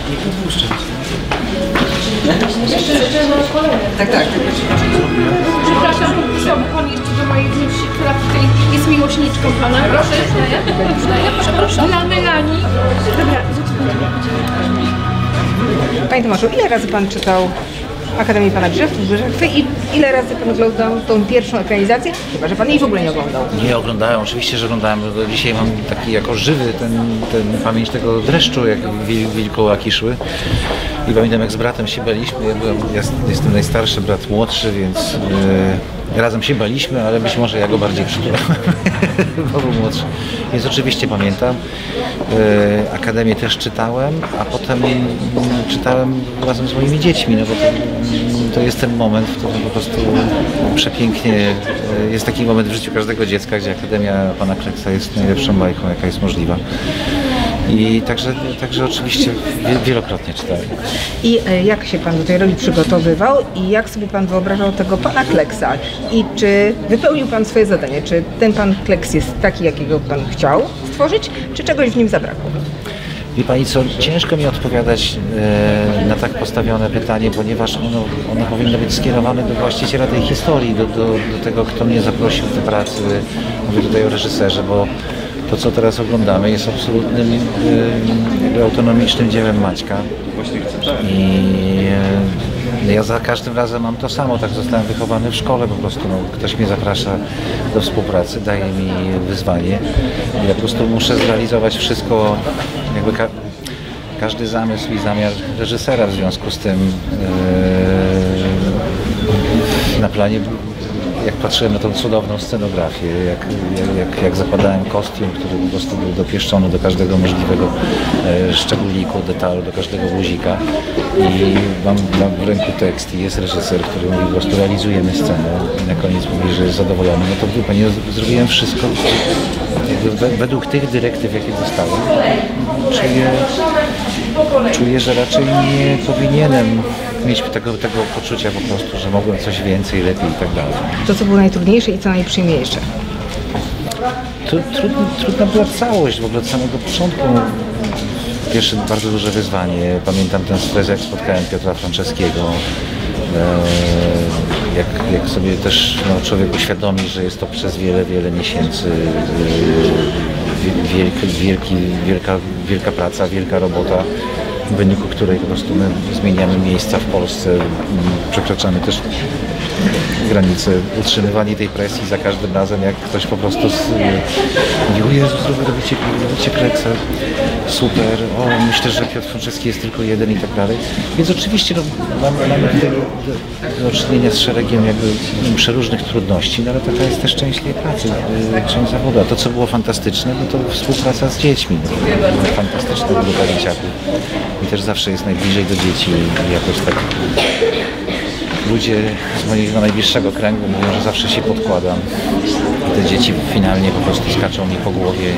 Nie popuszczę. Tak, tak. Przepraszam, podpisałby pan jeszcze do mojej wnuczki, która tutaj jest miłośniczką pana. Proszę, przepraszam. Dla Melanii. Dobra, Panie Tomaszu, ile razy pan czytał Akademię Pana Grzechwy i ile razy pan oglądał tą pierwszą ekranizację? Chyba że pan jej w ogóle nie oglądał. Nie oglądałem, oczywiście, że oglądałem. Dzisiaj mam taki jako żywy ten pamięć tego dreszczu, jak wilkołaki szły. I pamiętam, jak z bratem się baliśmy. Ja jestem najstarszy, brat młodszy, więc razem się baliśmy, ale być może ja go bardziej przytulałem, bo był młodszy. Więc oczywiście pamiętam. Akademię też czytałem, a potem czytałem razem z moimi dziećmi, no bo to jest ten moment, w którym po prostu przepięknie jest taki moment w życiu każdego dziecka, gdzie Akademia Pana Kleksa jest najlepszą bajką, jaka jest możliwa. I także oczywiście wielokrotnie czytałem. I jak się pan do tej roli przygotowywał i jak sobie pan wyobrażał tego Pana Kleksa? I czy wypełnił pan swoje zadanie? Czy ten Pan Kleks jest taki, jakiego pan chciał stworzyć, czy czegoś w nim zabrakło? Wie pani co, ciężko mi odpowiadać na tak postawione pytanie, ponieważ ono powinno być skierowane do właściciela tej historii, do tego, kto mnie zaprosił do pracy. Mówię tutaj o reżyserze, bo to, co teraz oglądamy, jest absolutnym autonomicznym dziełem Maćka. I ja za każdym razem mam to samo, tak zostałem wychowany w szkole po prostu. No, ktoś mnie zaprasza do współpracy, daje mi wyzwanie. Ja po prostu muszę zrealizować wszystko, jakby każdy zamysł i zamiar reżysera w związku z tym na planie. Jak patrzyłem na tą cudowną scenografię, jak zakładałem kostium, który po prostu był dopieszczony do każdego możliwego szczególiku, detalu, do każdego guzika i mam w ręku tekst i jest reżyser, który mówi po prostu realizujemy scenę i na koniec mówi, że jest zadowolony. No to wie pani, zrobiłem wszystko według tych dyrektyw, jakie dostałem. Czuję, że raczej nie powinienem mieć tego poczucia po prostu, że mogłem coś więcej, lepiej i tak dalej. To, co było najtrudniejsze i co najprzyjemniejsze? Trudna była całość, w ogóle od samego początku. Pierwsze bardzo duże wyzwanie. Pamiętam ten stres, jak spotkałem Piotra Franceskiego. Jak sobie też człowiek uświadomi, że jest to przez wiele miesięcy wielka praca, wielka robota, w wyniku której po prostu my zmieniamy miejsca w Polsce, przekraczamy też granice, utrzymywanie tej presji za każdym razem, jak ktoś po prostu mówi, o Jezus, robicie Kleksa, super, myślę, że Piotr Franceski jest tylko jeden i tak dalej. Więc oczywiście mamy tutaj do czynienia z szeregiem jakby przeróżnych trudności, no ale taka jest też część tej pracy, część zawodu. A to, co było fantastyczne, no to współpraca z dziećmi. Fantastyczna grupa dzieciaków. I też zawsze jest najbliżej do dzieci i jakoś tak ludzie z mojego najbliższego kręgu mówią, że zawsze się podkładam. I te dzieci finalnie po prostu skaczą mi po głowie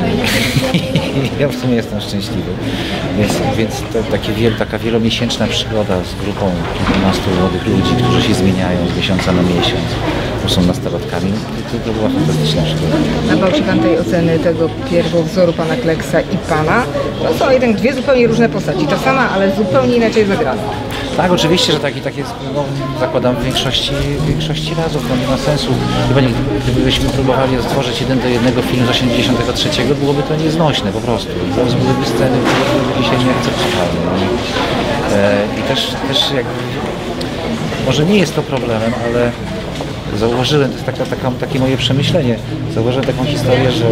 i ja w sumie jestem szczęśliwy. Więc taka wielomiesięczna przygoda z grupą kilkunastu młodych ludzi, którzy się zmieniają z miesiąca na miesiąc, bo są nastolatkami, to była fantastyczna przygoda. Nabał się pan tej oceny tego pierwowzoru Pana Kleksa i Pana. To są jednak dwie zupełnie różne postaci. Ta sama, ale zupełnie inaczej zagrana. Tak, oczywiście, że tak jest, no, zakładam w większości razów, no nie ma sensu. Gdybyśmy próbowali stworzyć 1:1 film z 83, byłoby to nieznośne po prostu. Teraz byłyby sceny, które byłyby dzisiaj nieakceptowalne. I też jakby, może nie jest to problemem, ale zauważyłem, to jest takie moje przemyślenie, zauważyłem taką historię, że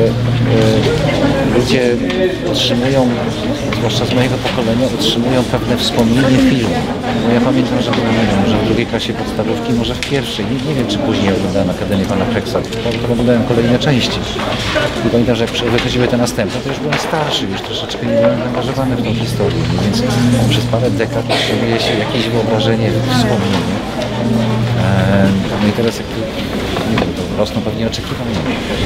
ludzie otrzymują, zwłaszcza z mojego pokolenia, otrzymują pewne wspomnienie filmu. Bo ja pamiętam, że może w drugiej klasie podstawówki, może w pierwszej, nie wiem czy później oglądałem Akademię Pana Kleksa, to oglądałem kolejne części. I pamiętam, że jak wychodziły te następne, to już byłem starszy, już troszeczkę nie byłem zaangażowany w tą historię, więc przez parę dekad utrzymuje się jakieś wyobrażenie, wspomnienie. No i teraz jak nie wiem, to rosną pewnie oczekiwania.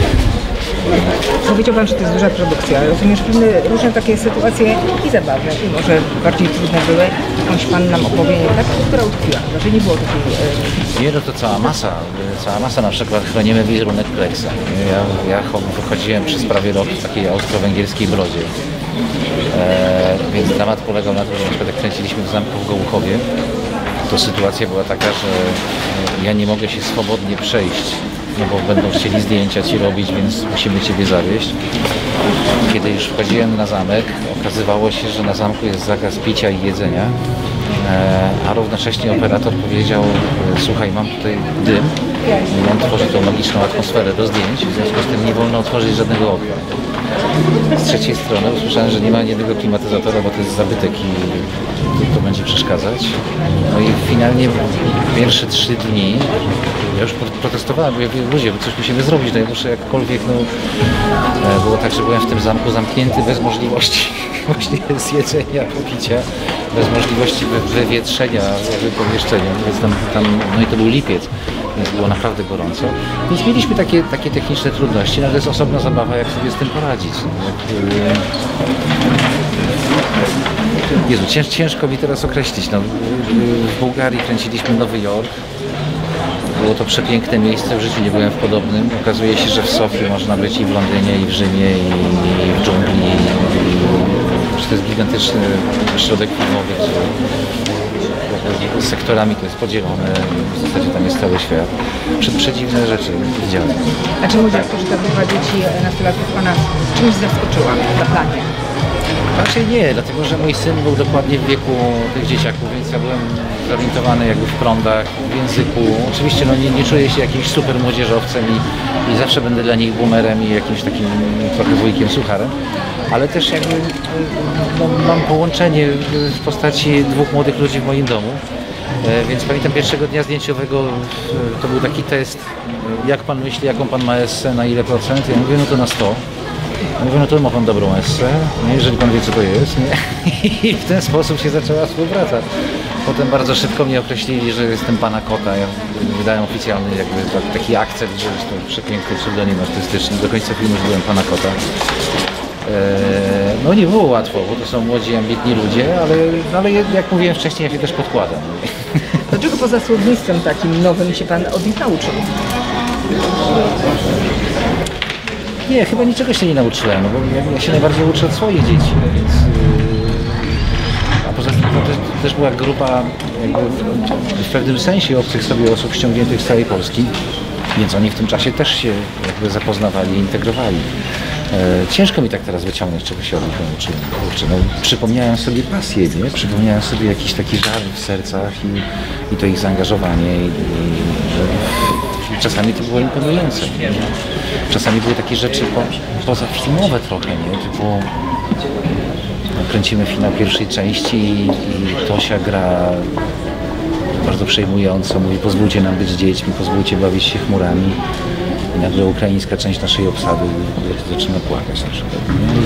Powiedział pan, że to jest duża produkcja. Rozumiem, że pewne różne takie sytuacje i zabawne, i może bardziej trudne były. Jakąś pan nam opowie, taką, która utkwiła, że nie było takiej... Nie, no to cała masa, na przykład chronimy wizerunek Kleksa. Ja wychodziłem przez prawie rok w takiej austro-węgierskiej brodzie. Więc dramat polegał na tym, że na przykład jak kręciliśmy w zamku w Gołuchowie, to sytuacja była taka, że ja nie mogę się swobodnie przejść, no bo będą chcieli zdjęcia ci robić, więc musimy ciebie zawieźć. Kiedy już wchodziłem na zamek, okazywało się, że na zamku jest zakaz picia i jedzenia, a równocześnie operator powiedział: słuchaj, mam tutaj dym i on tworzy tą magiczną atmosferę do zdjęć, w związku z tym nie wolno otworzyć żadnego okna. Z trzeciej strony usłyszałem, że nie ma jednego klimatyzatora, bo to jest zabytek i to będzie przeszkadzać. No i finalnie pierwsze 3 dni ja już protestowałem, bo ja mówię, ludzie, coś musimy zrobić, no ja muszę jakkolwiek, no było tak, że byłem w tym zamku zamknięty bez możliwości właśnie zjedzenia, popicia, bez możliwości wywietrzenia pomieszczenia, więc tam, no i to był lipiec, więc było naprawdę gorąco. Więc mieliśmy takie techniczne trudności, no ale to jest osobna zabawa, jak sobie z tym poradzić. Jezu, ciężko mi teraz określić. No, w Bułgarii kręciliśmy Nowy Jork. Było to przepiękne miejsce, w życiu nie byłem w podobnym. Okazuje się, że w Sofii można być i w Londynie, i w Rzymie, i w dżungli. To jest gigantyczny środek filmowy, z sektorami to jest podzielone, w zasadzie tam jest cały świat. Przedziwne rzeczy widziałem. A czy młodzież, którzy ta grupa dzieci nastolatków Pana czymś zaskoczyła na planie? Raczej nie, dlatego że mój syn był dokładnie w wieku tych dzieciaków, więc ja byłem zorientowany jakby w prądach, w języku. Oczywiście no, nie czuję się jakimś super młodzieżowcem i zawsze będę dla nich boomerem i jakimś takim trochę wujkiem sucharem, ale też jakby no, mam połączenie w postaci 2 młodych ludzi w moim domu. Więc pamiętam pierwszego dnia zdjęciowego, to był taki test, jak pan myśli, jaką pan ma essę, na ile procent? Ja mówię, no to na 100. Ja mówię, no to ma pan dobrą essę, nie? Jeżeli pan wie, co to jest. Nie? I w ten sposób się zaczęła współpraca. Potem bardzo szybko mnie określili, że jestem pana Kota. Ja wydałem oficjalny jakby taki akcent, że jest to przepiękny pseudonim artystyczny. Do końca filmu już byłem pana Kota. No nie było łatwo, bo to są młodzi, ambitni ludzie, ale jak mówiłem wcześniej, ja się też podkładam. Dlaczego poza słownictwem takim nowym się Pan od nich nauczył? Nie, chyba niczego się nie nauczyłem, no bo ja się najbardziej uczę od swoich dzieci, więc... A poza tym to też była grupa jakby w pewnym sensie obcych sobie osób ściągniętych z całej Polski, więc oni w tym czasie też się jakby zapoznawali i integrowali. Ciężko mi tak teraz wyciągnąć, czego się od nich nauczyłem. No, przypomniałem sobie pasję, nie? Przypomniałem sobie jakiś taki żar w sercach i to ich zaangażowanie. Czasami to było imponujące. Nie? Czasami były takie rzeczy pozafilmowe trochę, nie? Typu kręcimy finał pierwszej części i Tosia gra bardzo przejmująco, mówi: pozwólcie nam być z dziećmi, pozwólcie bawić się chmurami. I nagle ukraińska część naszej obsady zaczyna płakać na przykład.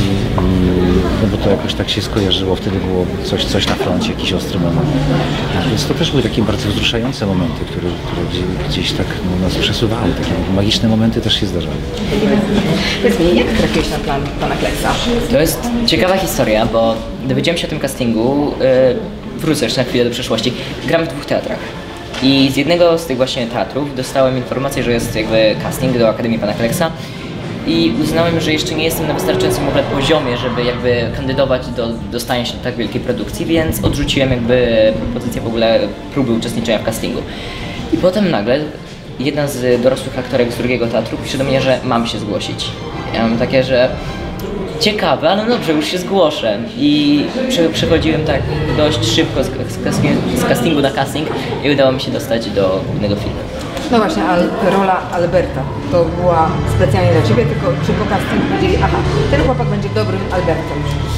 No bo to jakoś tak się skojarzyło, wtedy było coś na froncie, jakiś ostry moment. Więc to też były takie bardzo wzruszające momenty, które gdzieś tak nas przesuwały. Takie magiczne momenty też się zdarzały. Powiedz mi, jak trafiłeś na plan Pana Kleksa? To jest ciekawa historia, bo dowiedziałem się o tym castingu, wrócę jeszcze na chwilę do przeszłości. Gram w 2 teatrach. I z jednego z tych właśnie teatrów dostałem informację, że jest jakby casting do Akademii Pana Kleksa i uznałem, że jeszcze nie jestem na wystarczającym w ogóle poziomie, żeby jakby kandydować do dostania się do tak wielkiej produkcji, więc odrzuciłem jakby propozycję w ogóle próby uczestniczenia w castingu. I potem nagle jedna z dorosłych aktorek z drugiego teatru pisze do mnie, że mam się zgłosić. Ja mam takie, że ciekawe, ale dobrze, już się zgłoszę. I przechodziłem tak dość szybko z castingu na casting i udało mi się dostać do głównego filmu. No właśnie, rola Alberta to była specjalnie dla Ciebie, tylko czy po castingu powiedzieli: aha, ten chłopak będzie dobrym Albertem?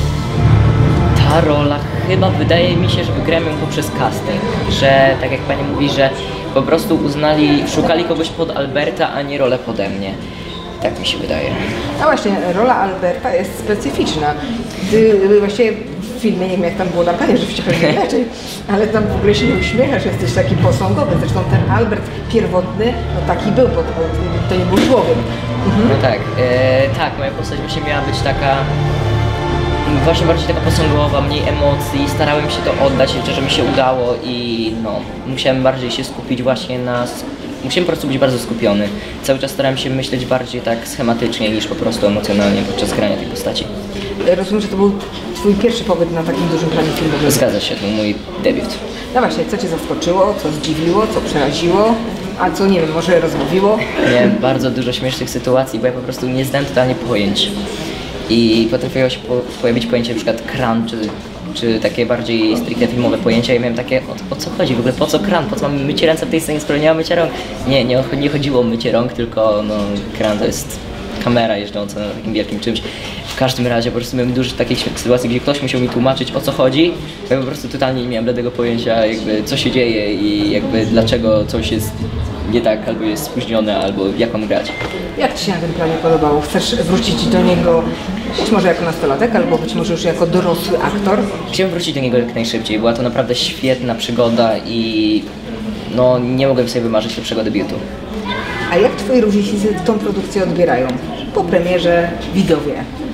Ta rola chyba wydaje mi się, że wygrałem ją poprzez casting, że tak jak Pani mówi, że po prostu szukali kogoś pod Alberta, a nie rolę pode mnie. Tak mi się wydaje. No właśnie, rola Alberta jest specyficzna. Ty właściwie w filmie, nie wiem jak tam było na planie, żebyście pewnie inaczej, ale tam w ogóle się nie uśmiechasz, jesteś taki posągowy. Zresztą ten Albert pierwotny, no taki był, bo to nie był człowiek. No tak, tak, moja postać właśnie miała być taka właśnie bardziej taka posągowa, mniej emocji, starałem się to oddać, jeszcze że mi się udało i no, musiałem bardziej się skupić właśnie na musiałem po prostu być bardzo skupiony. Cały czas starałem się myśleć bardziej tak schematycznie niż po prostu emocjonalnie podczas grania tej postaci. Rozumiem, że to był twój pierwszy pobyt na takim dużym planie filmowym. Zgadza się, to był mój debiut. No właśnie, co cię zaskoczyło, co zdziwiło, co przeraziło, a co, nie wiem, może rozbawiło? Miałem bardzo dużo śmiesznych sytuacji, bo ja po prostu nie znałem totalnie pojęć. I potrafiło się pojawić pojęcie na przykład kran, czy takie bardziej stricte filmowe pojęcia. Ja miałem takie, o co chodzi w ogóle, po co kran, po co mamy mycie ręce w tej scenie, skoro nie ma mycia rąk? Nie chodziło o mycie rąk, tylko no, kran to jest kamera jeżdżąca na takim wielkim czymś. W każdym razie po prostu miałem dużo takich sytuacji, gdzie ktoś musiał mi tłumaczyć, o co chodzi. Ja po prostu totalnie nie miałem bladego pojęcia, jakby co się dzieje i jakby dlaczego coś jest nie tak, albo jest spóźnione, albo jak mam grać. Jak ci się na tym planie podobało? Chcesz wrócić do niego być może jako nastolatek, albo być może już jako dorosły aktor? Chciałem wrócić do niego jak najszybciej. Była to naprawdę świetna przygoda i no, nie mogłem sobie wymarzyć lepszego debiutu. A jak twoi rówieśnicy tą produkcję odbierają? Po premierze widzowie.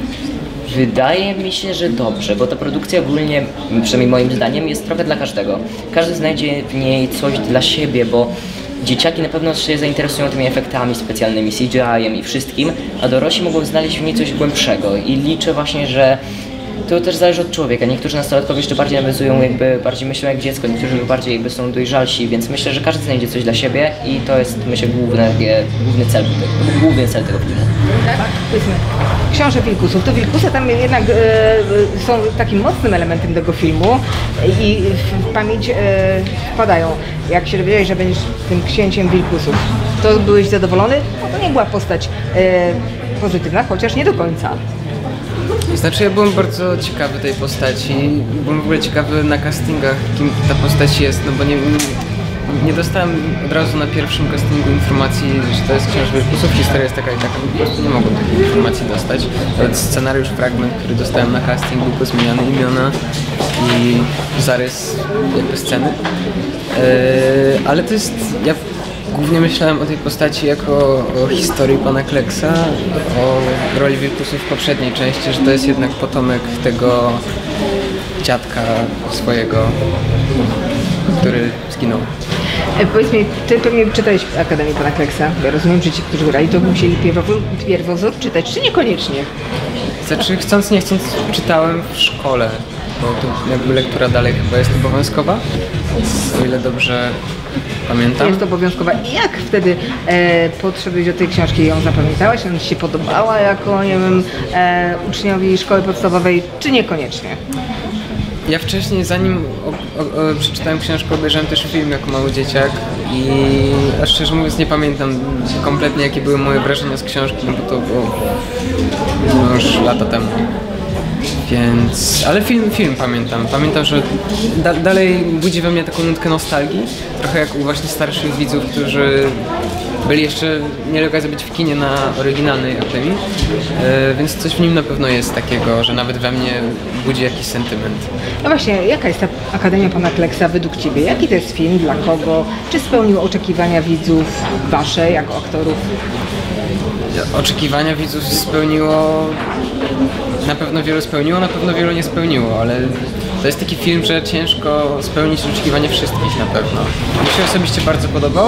Wydaje mi się, że dobrze, bo ta produkcja ogólnie, przynajmniej moim zdaniem, jest trochę dla każdego. Każdy znajdzie w niej coś dla siebie, bo dzieciaki na pewno się zainteresują tymi efektami specjalnymi, CGI-em i wszystkim, a dorośli mogą znaleźć w niej coś głębszego i liczę właśnie, że to też zależy od człowieka. Niektórzy nastolatkowie jeszcze bardziej nawiązują, jakby bardziej myślą jak dziecko, niektórzy bardziej jakby są dojrzalsi, więc myślę, że każdy znajdzie coś dla siebie i to jest, myślę, główny cel tego filmu. Tak? Powiedzmy, Książę Wilkusów. To Wilkusy tam jednak są takim mocnym elementem tego filmu i w pamięć wpadają. Jak się dowiedziałeś, że będziesz tym księciem Wilkusów, to byłeś zadowolony? No to nie była postać pozytywna, chociaż nie do końca. Znaczy ja byłem bardzo ciekawy tej postaci, byłem w ogóle ciekawy na castingach, kim ta postać jest, no bo nie dostałem od razu na pierwszym castingu informacji, że to jest książę Wilkusów, historia jest taka i taka, po prostu nie mogłem takiej informacji dostać. Nawet scenariusz, fragment, który dostałem na casting, był pozmieniany imiona i zarys jakby sceny. Ale to jest, ja głównie myślałem o tej postaci jako o historii pana Kleksa, o roli Wilkusów w poprzedniej części, że to jest jednak potomek tego dziadka swojego, który zginął. Powiedz mi, ty pewnie czytałeś Akademię pana Kleksa. Ja rozumiem, że ci, którzy grali, to musieli pierwowzór czytać, czy niekoniecznie? Znaczy, chcąc nie chcąc, czytałem w szkole, bo to jakby lektura dalej chyba jest obowiązkowa, o ile dobrze pamiętam. Jest obowiązkowa. I jak wtedy podszedłeś do tej książki? Ją zapamiętałaś? Ona ci się podobała jako, nie wiem, uczniowi szkoły podstawowej, czy niekoniecznie? Ja wcześniej, zanim przeczytałem książkę, obejrzałem też film jako mały dzieciak i a szczerze mówiąc nie pamiętam kompletnie, jakie były moje wrażenia z książki, no bo to było już lata temu. Więc, ale film pamiętam. Pamiętam, że dalej budzi we mnie taką nutkę nostalgii, trochę jak u właśnie starszych widzów, którzy byli jeszcze, mieli okazję być w kinie na oryginalnej Akademii, więc coś w nim na pewno jest takiego, że nawet we mnie budzi jakiś sentyment. No właśnie, jaka jest ta Akademia pana Kleksa według ciebie? Jaki to jest film, dla kogo? Czy spełnił oczekiwania widzów wasze jako aktorów? Oczekiwania widzów spełniło, na pewno wielu spełniło, na pewno wielu nie spełniło, ale to jest taki film, że ciężko spełnić oczekiwania wszystkich na pewno. Mi się osobiście bardzo podobał,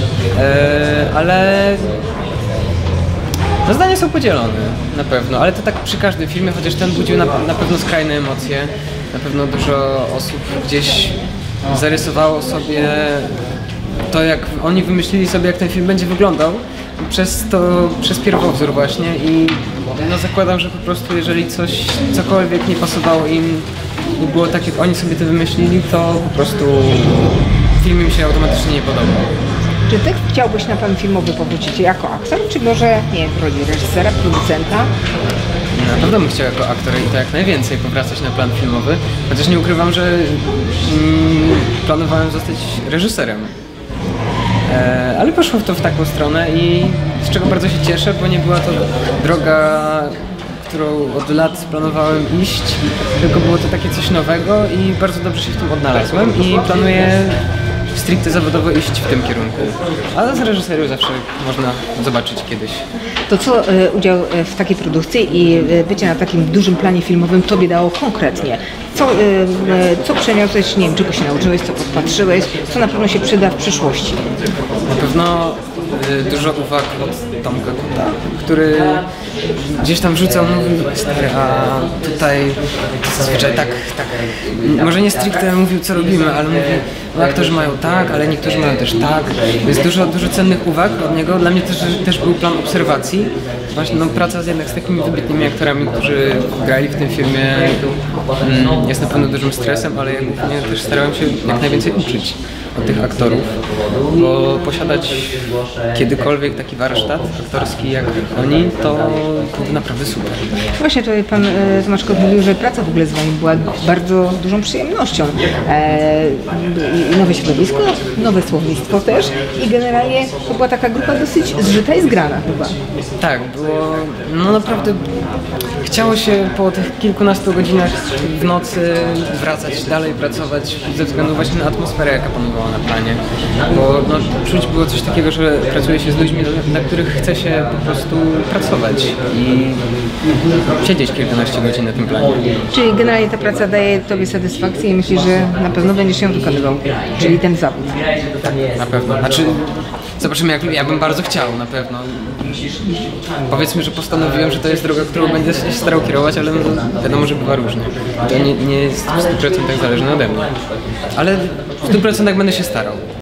ale no zdania są podzielone na pewno, ale to tak przy każdym filmie, chociaż ten budził na pewno skrajne emocje, na pewno dużo osób gdzieś zarysowało sobie to, jak oni wymyślili sobie, jak ten film będzie wyglądał, przez pierwowzór właśnie i no zakładam, że po prostu jeżeli cokolwiek nie pasowało im, nie było tak, jak oni sobie to wymyślili, to po prostu film im się automatycznie nie podobał. Czy ty chciałbyś na plan filmowy powrócić jako aktor, czy może, nie wiem, w roli reżysera, producenta? Na pewno bym chciał jako aktor i to jak najwięcej powracać na plan filmowy, chociaż nie ukrywam, że planowałem zostać reżyserem. Ale poszło to w taką stronę i z czego bardzo się cieszę, bo nie była to droga, którą od lat planowałem iść, tylko było to takie coś nowego i bardzo dobrze się w tym odnalazłem i planuję stricte zawodowo iść w tym kierunku. A z reżyserią zawsze można zobaczyć kiedyś. To co udział w takiej produkcji i bycie na takim dużym planie filmowym tobie dało konkretnie? Co przeniosłeś, nie wiem, czego się nauczyłeś, co podpatrzyłeś, co na pewno się przyda w przyszłości? Na pewno dużo uwag od Tomka Kota, który gdzieś tam wrzucał, mówił, stary, a tutaj zazwyczaj tak, może nie stricte mówił, co robimy, ale mówił, no aktorzy mają tak, ale niektórzy mają też tak. Jest dużo cennych uwag od niego. Dla mnie też był plan obserwacji. Właśnie praca jednak z takimi wybitnymi aktorami, którzy grali w tym filmie, jest na pewno dużym stresem, ale ja głównie też starałem się jak najwięcej uczyć od tych aktorów, bo posiadać kiedykolwiek taki warsztat aktorski jak oni, to naprawdę super. Właśnie tutaj pan Tomasz Kot mówił, że praca w ogóle z wami była bardzo dużą przyjemnością. Nowe środowisko, nowe słownictwo też i generalnie to była taka grupa dosyć zżyta i zgrana chyba. Tak, było, no naprawdę chciało się po tych kilkunastu godzinach w nocy wracać dalej, pracować ze względu właśnie na atmosferę, jaka panowała na planie, bo czuć było coś takiego, że pracuje się z ludźmi, dla których chce się po prostu pracować i siedzieć kilkanaście godzin na tym planie. Czyli generalnie ta praca daje tobie satysfakcję i myślisz, że na pewno będziesz ją wykonywał, czyli ten zawód. Na pewno. Znaczy, zobaczymy, jak ja bym bardzo chciał, na pewno. Powiedzmy, że postanowiłem, że to jest droga, którą będę się starał kierować, ale wiadomo, że bywa różnie. To nie jest w 100% zależne ode mnie. Ale w 100% będę się starał.